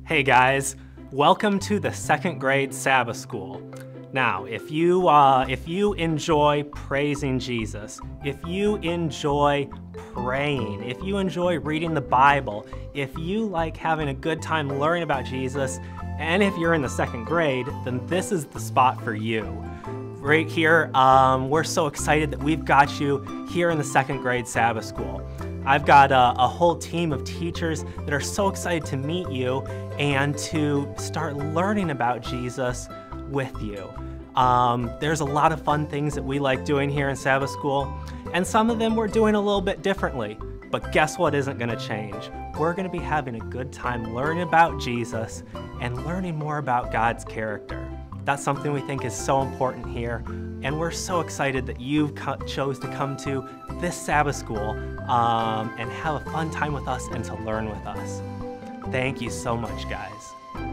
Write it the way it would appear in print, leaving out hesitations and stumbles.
Hey guys, welcome to the second grade Sabbath School. Now, if you enjoy praising Jesus, if you enjoy praying, if you enjoy reading the Bible, if you like having a good time learning about Jesus, and if you're in the second grade, then this is the spot for you. Right here, we're so excited that we've got you here in the second grade Sabbath School. I've got a whole team of teachers that are so excited to meet you and to start learning about Jesus with you. There's a lot of fun things that we like doing here in Sabbath School, and some of them we're doing a little bit differently. But guess what isn't going to change? We're going to be having a good time learning about Jesus and learning more about God's character. That's something we think is so important here, and we're so excited that you chose to come to this Sabbath School and have a fun time with us and to learn with us. Thank you so much, guys.